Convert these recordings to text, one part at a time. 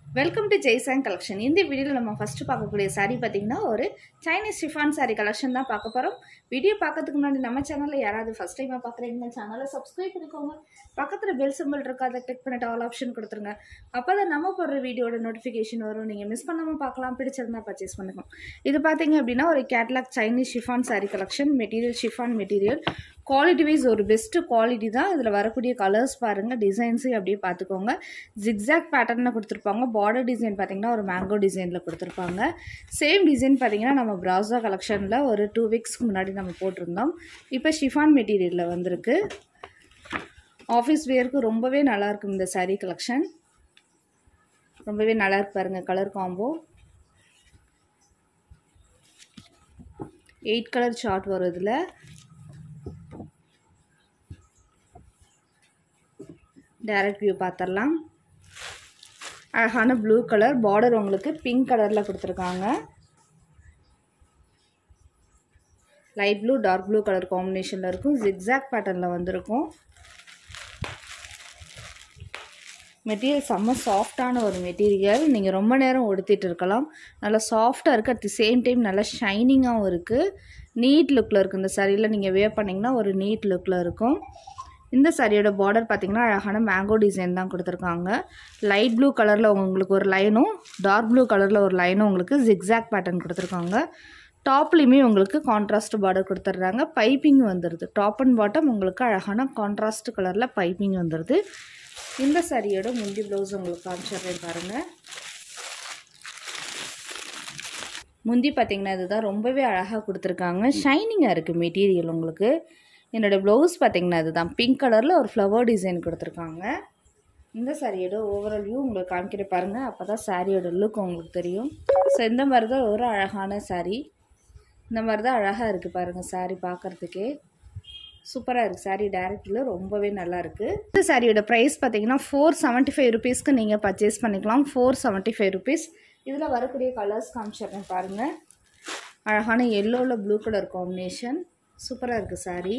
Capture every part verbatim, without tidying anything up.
Welcome to ஜெய்சாங் collection. இந்த வீடியோவில் நம்ம ஃபஸ்ட்டு பார்க்கக்கூடிய சாரீ பார்த்தீங்கன்னா ஒரு சைனீஸ் ஷிஃபான் சாரீ கலெக்ஷன் தான் பார்க்க போகிறோம். வீடியோ பார்க்கறதுக்கு முன்னாடி நம்ம சேனலில் யாராவது ஃபஸ்ட் டைமாக பார்க்குறீங்கன்னா சேனலை சப்ஸ்கிரைப் பண்ணிக்கோங்க. பக்கத்தில் பெல் சிம்பிள் இருக்கா, அதை கிளிக் பண்ணிட்டு ஆல் ஆப்ஷன் கொடுத்துருங்க. அப்போ தான் நம்ம போடுற வீடியோட நோட்டிஃபிகேஷன் வரும். நீங்கள் மிஸ் பண்ணாமல் பார்க்கலாம். பிடிச்சிருந்தா பர்ச்சேஸ் பண்ணிக்கலாம். இது பார்த்தீங்க அப்படின்னா ஒரு catalogue Chinese chiffon sari collection. Material chiffon material, quality wise ஒரு பெஸ்ட்டு குவாலிட்டி தான். இதில் வரக்கூடிய கலர்ஸ் பாருங்கள், டிசைன்ஸையும் அப்படியே பார்த்துக்கோங்க. ஜிக்ஸாக் பேட்டர்னில் கொடுத்துருப்பாங்க. பார்டர் டிசைன் பார்த்தீங்கன்னா ஒரு மேங்கோ டிசைனில் கொடுத்துருப்பாங்க. சேம் டிசைன் பார்த்தீங்கன்னா நம்ம பிராசோ கலெக்ஷனில் ஒரு டூ வீக்ஸ்க்கு முன்னாடி நம்ம போட்டிருந்தோம். இப்போ ஷிஃபான் மெட்டீரியலில் வந்திருக்கு. ஆஃபீஸ் வேருக்கு ரொம்பவே நல்லாயிருக்கும் இந்த சாரீ கலெக்ஷன். ரொம்பவே நல்லாயிருக்கு பாருங்கள். Colour combo eight colour chart வரும். இதில் டைரக்ட் வியூ பார்த்துடலாம். அழகான ப்ளூ கலர் பார்டர் உங்களுக்கு பிங்க் கலரில் கொடுத்துருக்காங்க. Light blue dark blue colour காம்பினேஷனில் இருக்கும். ஜிக்ஸாக் பேட்டர்னில் வந்திருக்கும். மெட்டீரியல் செம்ம சாஃப்டான ஒரு மெட்டீரியல். நீங்கள் ரொம்ப நேரம் உடுத்திட்டு இருக்கலாம். நல்லா சாஃப்டாக இருக்குது. அட் தி சேம் டைம் நல்லா ஷைனிங்காகவும் இருக்குது. நீட் லுக்கில் இருக்குது. இந்த சாரியில் நீங்கள் வேர் பண்ணிங்கன்னா ஒரு நீட் லுக்கில் இருக்கும். இந்த சாரியோட பார்டர் பார்த்திங்கன்னா அழகான மேங்கோ டிசைன் தான் கொடுத்துருக்காங்க. லைட் ப்ளூ கலரில் உங்களுக்கு ஒரு லைனும் டார்க் ப்ளூ கலரில் ஒரு லைனும் உங்களுக்கு ஜிக்ஸாக் பேட்டர்ன் கொடுத்துருக்காங்க. டாப்லேயுமே உங்களுக்கு கான்ட்ராஸ்ட் பார்டர் கொடுத்துட்றாங்க. பைப்பிங் வந்துடுது. டாப் அண்ட் பாட்டம் உங்களுக்கு அழகான கான்ட்ராஸ்ட் கலரில் பைப்பிங் வந்துடுது. இந்த சாரியோட முந்தி ப்ளவுஸ் உங்களுக்கு காமிச்சிடுறேன் பாருங்கள். முந்தி பார்த்திங்கன்னா இதுதான் ரொம்பவே அழகாக கொடுத்துருக்காங்க. ஷைனிங்காக இருக்குது மெட்டீரியல் உங்களுக்கு. என்னோடய ப்ளவுஸ் பார்த்திங்கன்னா இதுதான் பிங்க் கலரில் ஒரு ஃப்ளவர் டிசைன் கொடுத்துருக்காங்க. இந்த சாரியோட ஓவரால் வியூ உங்களுக்கு காமிக்கிற பாருங்கள். அப்போ தான் சாரியோட லுக் உங்களுக்கு தெரியும். ஸோ இந்த மாதிரி தான் ஒரு அழகான சாரீ. இந்த மாதிரி தான் அழகாக இருக்குது பாருங்கள். சாரீ பார்க்குறதுக்கே சூப்பராக இருக்குது. சாரீ டைரக்டில் ரொம்பவே நல்லா இருக்குது. இந்த சாரியோட ப்ரைஸ் பார்த்திங்கன்னா ஃபோர் செவன்ட்டி ஃபைவ் ருபீஸ்க்கு நீங்கள் பர்ச்சேஸ் பண்ணிக்கலாம். Four seventy five rupees. இதில் வரக்கூடிய கலர்ஸ் காமிச்சிடுறேன் பாருங்கள். அழகான எல்லோவில் ப்ளூ கலர் காம்பினேஷன் சூப்பராக இருக்குது sari.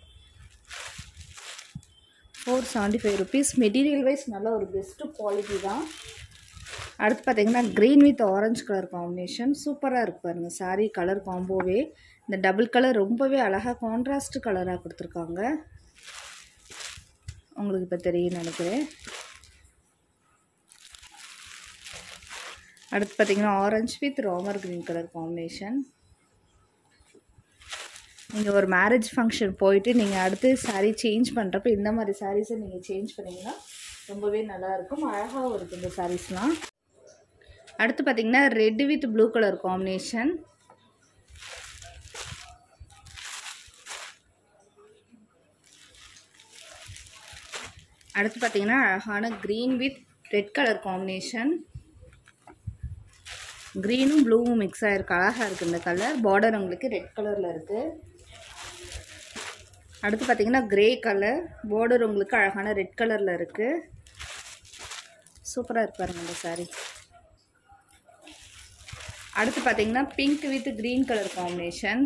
Four seventy five rupees. Material wise நல்ல ஒரு பெஸ்ட்டு குவாலிட்டி தான். அடுத்து பார்த்திங்கன்னா green with orange colour combination சூப்பராக இருக்குது பாருங்கள். சாரீ கலர் காம்போவே இந்த டபுள் கலர் ரொம்பவே அழகாக கான்ட்ராஸ்ட் கலராக கொடுத்துருக்காங்க. உங்களுக்கு இப்போ தெரியும் நினைக்கிறேன். அடுத்து பார்த்திங்கன்னா ஆரஞ்சு வித் ராமர் க்ரீன் கலர் காம்பினேஷன். நீங்கள் ஒரு மேரேஜ் ஃபங்க்ஷன் போயிட்டு நீங்கள் அடுத்து சாரீ சேஞ்ச் பண்ணுறப்ப இந்த மாதிரி சாரீஸை நீங்கள் சேஞ்ச் பண்ணிங்கன்னா ரொம்பவே நல்லாயிருக்கும். அழகாகவும் இருக்குது இந்த சாரீஸ்லாம். அடுத்து பார்த்திங்கன்னா red with blue colour combination. அடுத்து பார்த்திங்கன்னா அழகான green with red colour combination. க்ரீனும் ப்ளூவும் மிக்ஸ் ஆகிருக்கு. அழகாக இருக்குது இந்த கலர். பார்டர் உங்களுக்கு ரெட் கலரில் இருக்குது. அடுத்து பார்த்திங்கன்னா க்ரே கலர் பார்டர் உங்களுக்கு அழகான ரெட் கலரில் இருக்குது. சூப்பராக இருப்பாருங்க இந்த சாரீ. அடுத்து பார்த்திங்கன்னா pink with green colour combination.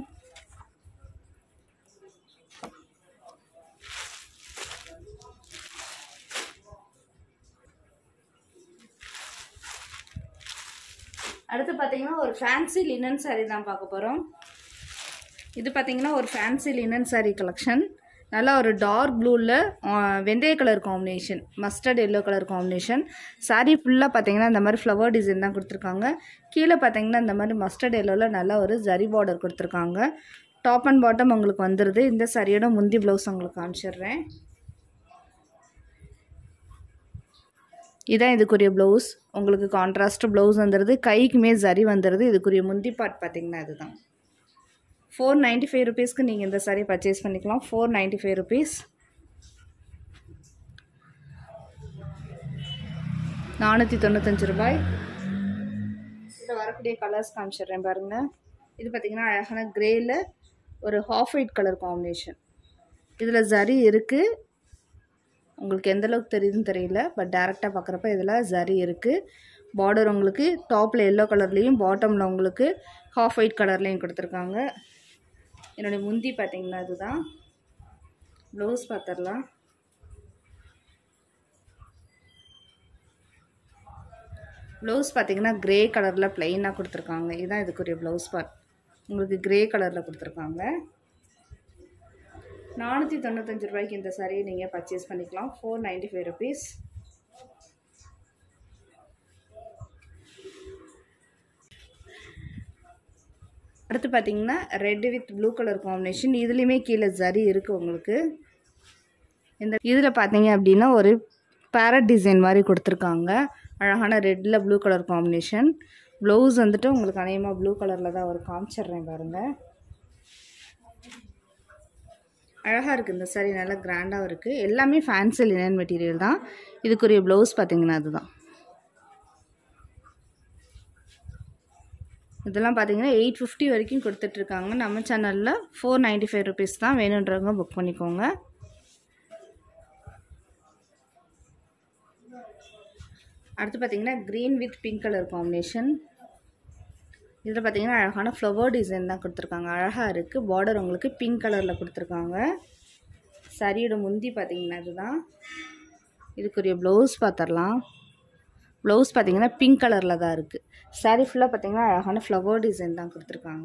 அடுத்து பார்த்திங்கன்னா ஒரு ஃபேன்சி லினன் சாரீ தான் பார்க்க போகிறோம். இது பார்த்திங்கன்னா ஒரு ஃபேன்சி லினன் சாரீ கலெக்ஷன். நல்லா ஒரு டார்க் ப்ளூவில் வெந்தய colour combination, mustard yellow colour combination. Sari ஃபுல்லாக பார்த்திங்கன்னா இந்த மாதிரி ஃப்ளவர் டிசைன் தான் கொடுத்துருக்காங்க. கீழே பார்த்திங்கன்னா இந்த மாதிரி மஸ்டர்ட் எல்லோவில் நல்லா ஒரு ஜரி பார்டர் கொடுத்துருக்காங்க. டாப் அண்ட் பாட்டம் உங்களுக்கு வந்துடுது. இந்த சாரியோட முந்தி ப்ளவுஸ் உங்களுக்கு காமிச்சிடுறேன். இதான் இதுக்குரிய ப்ளவுஸ். உங்களுக்கு கான்ட்ராஸ்ட் ப்ளவுஸ் வந்துடுது. கைக்குமே ஜரி வந்துடுது. இதுக்குரிய முந்தி பார்ட் பார்த்திங்கன்னா இதுதான். ஃபோர் நைன்ட்டி ஃபைவ் ருபீஸ்க்கு நீங்கள் இந்த சாரீ பர்ச்சேஸ் பண்ணிக்கலாம். Four ninety five rupees. நானூற்றி தொண்ணூத்தஞ்சு ரூபாய். இதில் வரக்கூடிய கலர்ஸ் காமிச்சிடுறேன் பாருங்கள். இது பார்த்திங்கன்னா அழகான க்ரேயில் ஒரு ஹாஃப் ஒயிட் கலர் காம்பினேஷன். இதில் ஜரி இருக்குது. உங்களுக்கு எந்தளவுக்கு தெரியுதுன்னு தெரியல, பட் டேரெக்டாக பார்க்குறப்ப இதில் ஜரி இருக்குது. பார்டர் உங்களுக்கு டாப்பில் எல்லோ கலர்லேயும் பாட்டமில் உங்களுக்கு ஹாஃப் ஒயிட் கலர்லேயும் கொடுத்துருக்காங்க. என்னுடைய முந்தி பார்த்திங்கன்னா இதுதான். ப்ளவுஸ் பார்த்துடலாம். ப்ளவுஸ் பார்த்தீங்கன்னா கிரே கலரில் ப்ளைனாக கொடுத்துருக்காங்க. இதுதான் இதுக்குரிய ப்ளவுஸ் பார்ட். உங்களுக்கு கிரே கலரில் கொடுத்துருக்காங்க. நானூற்றி தொண்ணூத்தஞ்சு ரூபாய்க்கு இந்த சாரியை நீங்கள் பர்ச்சேஸ் பண்ணிக்கலாம். Four ninety five rupees. அடுத்து பார்த்தீங்கன்னா red with blue colour combination. இதுலேயுமே கீழே ஜரி இருக்குது உங்களுக்கு. இந்த இதில் பார்த்தீங்க அப்படின்னா ஒரு பேரட் டிசைன் மாதிரி கொடுத்துருக்காங்க. அழகான ரெட்டில் ப்ளூ கலர் காம்பினேஷன். ப்ளவுஸ் வந்துட்டு உங்களுக்கு அநேகமாக ப்ளூ கலரில் தான் ஒரு காமிச்சிட்றேன் பாருங்கள். அழகாக இருக்குது இந்த சாரி, நல்லா கிராண்டாகவும் இருக்குது. எல்லாமே ஃபேன்சி லினன் மெட்டீரியல் தான். இதுக்குரிய ப்ளவுஸ் பார்த்தீங்கன்னா அதுதான். இதெல்லாம் பார்த்தீங்கன்னா எயிட் ஃபிஃப்டி வரைக்கும் கொடுத்துட்ருக்காங்க. நம்ம சேனலில் ஃபோர் நைன்ட்டி ஃபைவ் ருபீஸ் தான். வேணுன்றவங்க புக் பண்ணிக்கோங்க. அடுத்து பார்த்தீங்கன்னா green with pink colour combination. இதில் பார்த்தீங்கன்னா அழகான ஃப்ளவர் டிசைன் தான் கொடுத்துருக்காங்க. அழகாக இருக்குது. பார்டர் உங்களுக்கு பிங்க் கலரில் கொடுத்துருக்காங்க. சரியோட முந்தி பார்த்தீங்கன்னா இதுதான். இதுக்குரிய ப்ளவுஸ் பார்த்துடலாம். ப்ளவுஸ் பார்த்தீங்கன்னா பிங்க் கலரில் தான் இருக்குது. சாரீ ஃபுல்லாக பார்த்தீங்கன்னா அழகான ஃப்ளவர் டிசைன் தான் கொடுத்துருக்காங்க.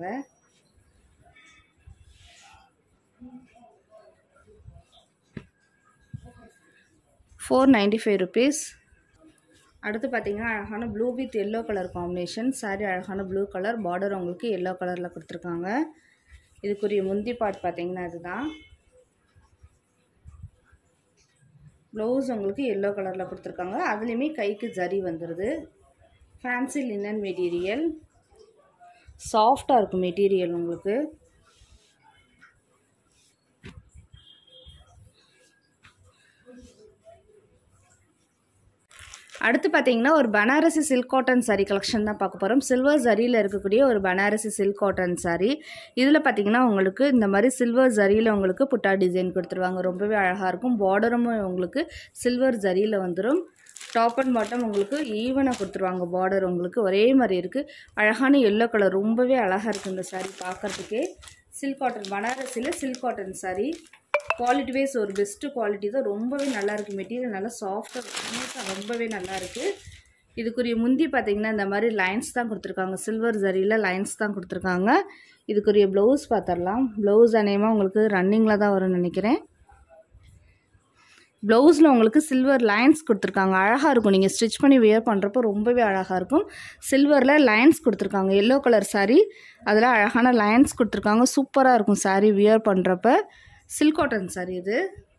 Four ninety five rupees. அடுத்து பார்த்தீங்கன்னா அழகான blue with yellow colour combination. Sari அழகான ப்ளூ கலர், பார்டர் உங்களுக்கு எல்லோ கலரில் கொடுத்துருக்காங்க. இதுக்குரிய முந்தி பார்ட் பார்த்தீங்கன்னா இதுதான். ப்ளவுஸ் உங்களுக்கு எல்லோ கலரில் கொடுத்துருக்காங்க. அதுலேயுமே கைக்கு ஜரி வந்துடுது. ஃபேன்சி லினன் மெட்டீரியல், சாஃப்டாக இருக்கும் மெட்டீரியல் உங்களுக்கு. அடுத்து பார்த்தீங்கன்னா ஒரு Banarasi silk cotton sari collection தான் பார்க்க போகிறோம். சில்வர் ஜரியில் இருக்கக்கூடிய ஒரு பனாரசி சில்க் காட்டன் சாரீ. இதில் பார்த்தீங்கன்னா உங்களுக்கு இந்த மாதிரி சில்வர் ஜரியில் உங்களுக்கு புட்டா டிசைன் கொடுத்துருவாங்க. ரொம்பவே அழகாக இருக்கும். பார்டரும் உங்களுக்கு சில்வர் ஜரியில் வந்துடும். டாப் அண்ட் பாட்டம் உங்களுக்கு ஈவனாக கொடுத்துருவாங்க. பார்டர் உங்களுக்கு ஒரே மாதிரி இருக்குது. அழகான எல்லோ கலர், ரொம்பவே அழகாக இருக்குது இந்த சாரீ பார்க்குறதுக்கே. சில்க் காட்டன், பனாரசியில் silk cotton sari. Quality wise ஒரு பெஸ்ட்டு குவாலிட்டி தான். ரொம்பவே நல்லாயிருக்கு. மெட்டீரியல் நல்லா சாஃப்டாக ரொம்பவே நல்லாயிருக்கு. இதுக்குரிய முந்தி பார்த்திங்கன்னா இந்த மாதிரி லைன்ஸ் தான் கொடுத்துருக்காங்க. சில்வர் ஜரியில் லைன்ஸ் தான் கொடுத்துருக்காங்க. இதுக்குரிய ப்ளவுஸ் பார்த்துடலாம். ப்ளவுஸ் அநேகமாக உங்களுக்கு ரன்னிங்கில் தான் வரும்னு நினைக்கிறேன். ப்ளவுஸில் உங்களுக்கு சில்வர் லைன்ஸ் கொடுத்துருக்காங்க. அழகாக இருக்கும். நீங்கள் ஸ்டிச் பண்ணி வியர் பண்ணுறப்போ ரொம்பவே அழகாக இருக்கும். சில்வரில் லைன்ஸ் கொடுத்துருக்காங்க. எல்லோ கலர் சாரீ, அதில் அழகான லைன்ஸ் கொடுத்துருக்காங்க. சூப்பராக இருக்கும் சாரீ வியர் பண்ணுறப்ப. சில்க் காட்டன் சாரீ இது.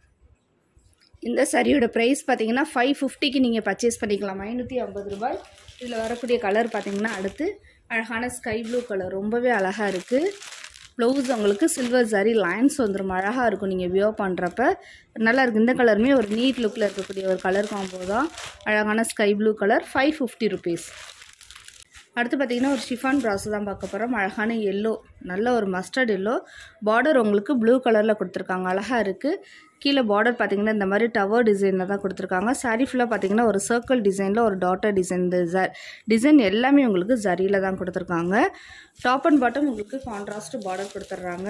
இந்த சாரியோட ப்ரைஸ் பார்த்தீங்கன்னா ஃபைவ் ஃபிஃப்டிக்கு நீங்கள் பர்ச்சேஸ் பண்ணிக்கலாம். ஐநூற்றி ஐம்பது ரூபாய். இதில் வரக்கூடிய கலர் பார்த்தீங்கன்னா அடுத்து அழகான ஸ்கை ப்ளூ கலர், ரொம்பவே அழகாக இருக்குது. ப்ளவுஸ் உங்களுக்கு சில்வர் சாரீ லைன்ஸ் வந்துடும். அழகாக இருக்கும் நீங்கள் வியர் பண்ணுறப்ப. நல்லா இருக்குது. இந்த கலருமே ஒரு நீட் லுக்கில் இருக்கக்கூடிய ஒரு கலர் காம்போ தான். அழகான sky blue colour. Five fifty rupees. அடுத்து பார்த்தீங்கன்னா ஒரு ஷிஃபான் ப்ராஸோ தான் பார்க்க போகிறோம். அழகான எல்லோ, நல்ல ஒரு மஸ்டர்ட் எல்லோ. பார்டர் உங்களுக்கு ப்ளூ கலரில் கொடுத்துருக்காங்க. அழகாக இருக்குது. கீழே பார்டர் பார்த்தீங்கன்னா இந்த மாதிரி டவர் டிசைனில் தான் கொடுத்துருக்காங்க. சாரீ ஃபுல்லாக பார்த்தீங்கன்னா ஒரு சர்க்கிள் டிசைனில் ஒரு டாட்டர் டிசைன். இந்த ஜ டிசைன் எல்லாமே உங்களுக்கு ஜரியில் தான் கொடுத்துருக்காங்க. டாப் அண்ட் பாட்டம் உங்களுக்கு கான்ட்ராஸ்ட் பார்டர் கொடுத்துட்றாங்க.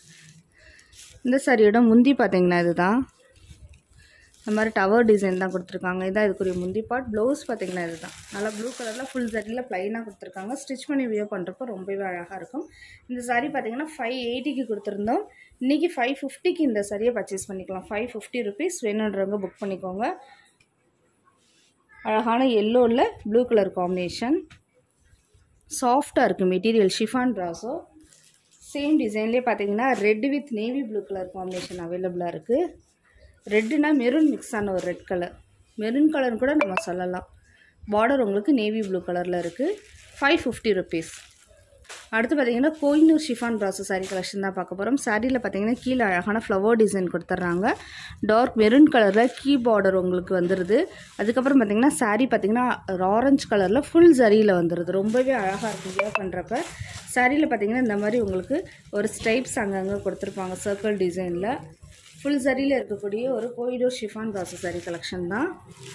இந்த சாரியோட முந்தி பார்த்தீங்கன்னா இதுதான். இந்த மாதிரி டவர் டிசைன் தான் கொடுத்துருக்காங்க. இதான் இதுக்குரிய முந்தி பார்ட். ப்ளவுஸ் பார்த்தீங்கன்னா இதுதான். நல்லா ப்ளூ கலரில் ஃபுல் ஜரியில் ப்ளைனாக கொடுத்துருக்காங்க. ஸ்டிச் பண்ணி வியர் பண்ணுறப்போ ரொம்பவே அழகாக இருக்கும். இந்த சாரீ பார்த்தீங்கன்னா ஃபைவ் எயிட்டிக்கு கொடுத்துருந்தோம். இன்றைக்கி ஃபைவ் ஃபிஃப்டிக்கு இந்த சாரியை பர்ச்சேஸ் பண்ணிக்கலாம். Five fifty rupees. வேணுன்றவங்க புக் பண்ணிக்கோங்க. அழகான எல்லோவில் ப்ளூ கலர் காம்பினேஷன். சாஃப்டாக இருக்குது மெட்டீரியல். Chiffon brasso. சேம் டிசைன்லேயே பார்த்தீங்கன்னா red with navy blue colour combination அவைலபிளாக இருக்குது. ரெட்டுனா மெரூன் மிக்ஸ் ஆன ஒரு ரெட் கலர். மெரூன் கலர்னு கூட நம்ம சொல்லலாம். பார்டர் உங்களுக்கு நேவி ப்ளூ கலரில் இருக்குது. Five fifty rupees. அடுத்து பார்த்தீங்கன்னா Kohinoor chiffon brasso sari collection தான் பார்க்க போகிறோம். சாரியில் பார்த்தீங்கன்னா கீழே அழகான ஃப்ளவர் டிசைன் கொடுத்துட்றாங்க. டார்க் மெரூன் கலரில் கீ பார்டர் உங்களுக்கு வந்துடுது. அதுக்கப்புறம் பார்த்தீங்கன்னா சாரீ பார்த்தீங்கன்னா ஆரஞ்சு கலரில் ஃபுல் ஜரியில் வந்துடுது. ரொம்பவே அழகாக இருக்கும் வியர் பண்ணுறப்ப. சாரியில் பார்த்தீங்கன்னா இந்த மாதிரி உங்களுக்கு ஒரு ஸ்டைப்ஸ் அங்கங்கே கொடுத்துருப்பாங்க சர்க்கிள் டிசைனில். ஃபுல் ஜரியில் இருக்கக்கூடிய ஒரு Kohinoor chiffon brasso sari collection தான்.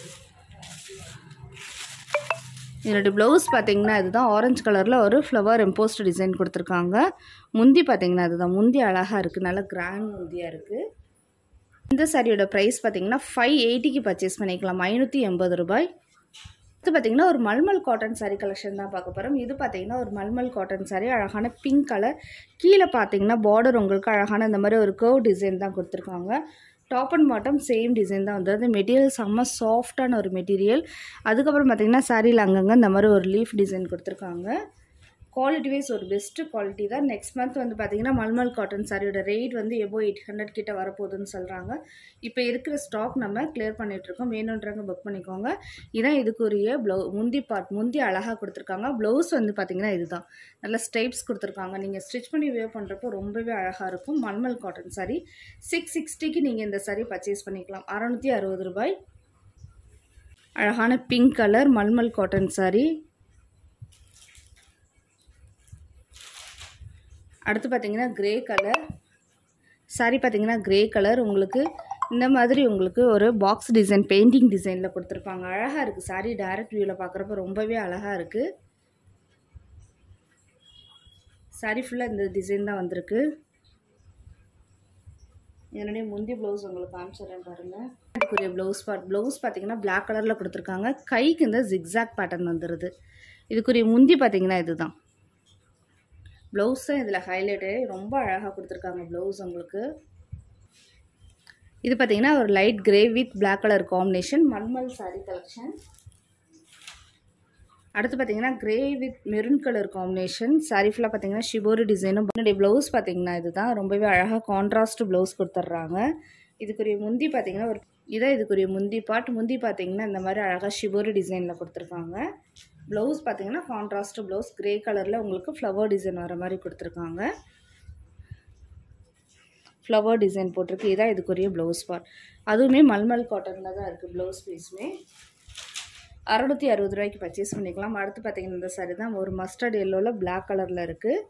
இதனுடைய ப்ளவுஸ் பார்த்தீங்கன்னா இதுதான். ஆரஞ்சு கலரில் ஒரு ஃப்ளவர் எம்போஸ்ட் டிசைன் கொடுத்துருக்காங்க. முந்தி பார்த்தீங்கன்னா அதுதான். முந்தி அழகாக இருக்குது. நல்லா கிராண்ட் முந்தியாக இருக்குது. இந்த சாரியோட ப்ரைஸ் பார்த்தீங்கன்னா ஃபைவ் எயிட்டிக்கு பர்ச்சேஸ் பண்ணிக்கலாம். ஐநூற்றி எண்பது ரூபாய். இது பார்த்தீங்கன்னா ஒரு மல்மல் காட்டன் சாரீ கலெக்ஷன் தான் பார்க்க போகிறோம். இது பார்த்தீங்கன்னா ஒரு மல்மல் காட்டன் சாரீ, அழகான பிங்க் கலர். கீழே பார்த்தீங்கன்னா பார்டர் உங்களுக்கு அழகான இந்த மாதிரி ஒரு கர்வ் டிசைன் தான் கொடுத்துருக்காங்க. Top and bottom same design தான் வந்துடுது. மெட்டீரியல் செம்ம சாஃப்டான ஒரு மெட்டீரியல். அதுக்கப்புறம் பார்த்தீங்கன்னா சாரியில் அங்கங்கே இந்த மாதிரி ஒரு லீஃப் டிசைன் கொடுத்துருக்காங்க. குவாலிட்டி வைஸ் ஒரு பெஸ்ட்டு குவாலிட்டி தான். நெக்ஸ்ட் மந்த் வந்து பார்த்தீங்கன்னா மல்மல் காட்டன் சாரியோட ரேட் வந்து எபோ எயிட் ஹண்ட்ரட் கிட்ட வரப்போகுதுன்னு சொல்கிறாங்க. இப்போ இருக்கிற ஸ்டாக் நம்ம கிளியர் பண்ணிகிட்ருக்கோம். வேணுன்றவங்க புக் பண்ணிக்கோங்க. இதான் இதுக்குரிய ப்ளவு முந்தி பார்ட் முந்தி அழகாக கொடுத்துருக்காங்க. ப்ளவுஸ் வந்து பார்த்தீங்கன்னா இதுதான் நல்ல ஸ்டைப்ஸ் கொடுத்துருக்காங்க. நீங்கள் ஸ்டிச் பண்ணி வேவ் பண்ணுறப்போ ரொம்பவே அழகாக இருக்கும். மல்மல் காட்டன் சாரி சிக்ஸ் சிக்ஸ்டிக்கு நீங்கள் இந்த சாரி பர்ச்சேஸ் பண்ணிக்கலாம். அறநூற்றி அறுபது ரூபாய். அழகான pink colour mulmul cotton sari. அடுத்து பார்த்தீங்கன்னா கிரே கலர் சாரி. பார்த்தீங்கன்னா கிரே கலர் உங்களுக்கு இந்த மாதிரி உங்களுக்கு ஒரு பாக்ஸ் டிசைன் பெயிண்டிங் டிசைனில் கொடுத்துருப்பாங்க. அழகாக இருக்குது சாரி. டைரக்ட் வியூவில் பார்க்குறப்ப ரொம்பவே அழகாக இருக்குது. சாரி ஃபுல்லாக இந்த டிசைன் தான் வந்திருக்கு. என்னுடைய முந்தி ப்ளவுஸ் உங்களுக்கு காமிச்சிடுறேன் பாருங்கள். இதுக்குரிய ப்ளவுஸ் பார்ட் ப்ளவுஸ் பார்த்தீங்கன்னா பிளாக் கலரில் கொடுத்துருக்காங்க. கைக்கு இந்த ஜிக்ஸாக் பேட்டர்ன் வந்துடுது. இதுக்குரிய முந்தி பார்த்தீங்கன்னா இதுதான். ப்ளவுஸ் தான் இதில் ஹைலைட்டு. ரொம்ப அழகாக கொடுத்துருக்காங்க ப்ளவுஸ் உங்களுக்கு. இது பார்த்தீங்கன்னா ஒரு light grey with black colour combination mulmul sari collection. அடுத்து பார்த்தீங்கன்னா grey with maroon colour combination. Sari ஃபுல்லாக பார்த்தீங்கன்னா ஷிபோரி டிசைனும். என்னுடைய ப்ளவுஸ் பார்த்தீங்கன்னா இதுதான். ரொம்பவே அழகாக கான்ட்ராஸ்ட் ப்ளவுஸ் கொடுத்துட்றாங்க. இதுக்குரிய முந்தி பார்த்தீங்கன்னா ஒரு இதான் இதுக்குரிய முந்தி பார்ட். முந்தி பார்த்தீங்கன்னா இந்த மாதிரி அழகாக ஷிபோரி டிசைனில் கொடுத்துருக்காங்க. ப்ளவுஸ் பார்த்தீங்கன்னா கான்ட்ராஸ்ட் ப்ளவுஸ் கிரே கலரில் உங்களுக்கு ஃப்ளவர் டிசைன் வர மாதிரி கொடுத்துருக்காங்க. ஃப்ளவர் டிசைன் போட்டிருக்கு. இதான் இதுக்குரிய ப்ளவுஸ் பார்ட். அதுவுமே மல்மல் காட்டனில் தான் இருக்குது. ப்ளவுஸ் பீஸுமே அறுநூற்றி அறுபது ரூபாய்க்கு பர்ச்சேஸ் பண்ணிக்கலாம். அடுத்து பார்த்தீங்கன்னா இந்த சாரி தான் ஒரு மஸ்டர்ட் எல்லோவில் பிளாக் கலரில் இருக்குது.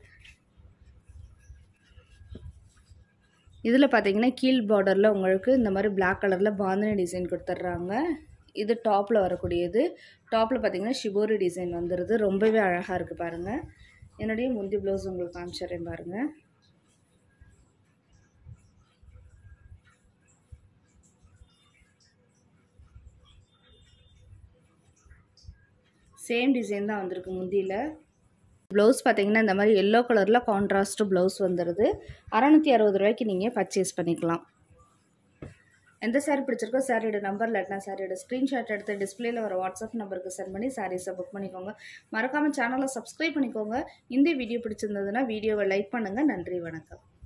இதில் பார்த்தீங்கன்னா கீழ் பார்டரில் உங்களுக்கு இந்த மாதிரி பிளாக் கலரில் பாந்தினி டிசைன் கொடுத்துட்றாங்க. இது டாப்பில் வரக்கூடியது. டாப்பில் பார்த்தீங்கன்னா ஷிபோரி டிசைன் வந்துடுது. ரொம்பவே அழகாக இருக்குது பாருங்கள். என்னுடைய முந்தி ப்ளவுஸ் உங்களுக்கு காமிச்சிடுறேன் பாருங்கள். சேம் டிசைன் தான் வந்திருக்கு முந்தியில். ப்ளவுஸ் பார்த்தீங்கன்னா இந்த மாதிரி எல்லோ கலரில் கான்ட்ராஸ்ட் ப்ளவுஸ் வந்துடுது. அறநூற்றி அறுபது ரூபாய்க்கு நீங்கள் பர்ச்சேஸ் பண்ணிக்கலாம். எந்த சாரீ பிடிச்சிருக்கோ சாரியோட நம்பர் இல்லாட்டினா சாரியோட ஸ்க்ரீன்ஷாட் எடுத்து டிஸ்பிளேல வர வாட்ஸ்அப் நம்பருக்கு சென்ட் பண்ணி சாரீஸை புக் பண்ணிக்கோங்க. மறக்காமல் சேனலை சப்ஸ்கிரைப் பண்ணிக்கோங்க. இந்த வீடியோ பிடிச்சிருந்ததுன்னா வீடியோவை லைக் பண்ணுங்கள். நன்றி, வணக்கம்.